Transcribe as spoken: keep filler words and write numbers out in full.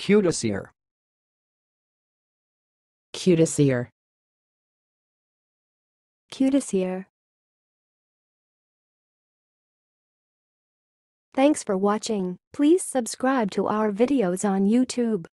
cutesier, cutesier, cutesier. Thanks for watching. Please subscribe to our videos on YouTube.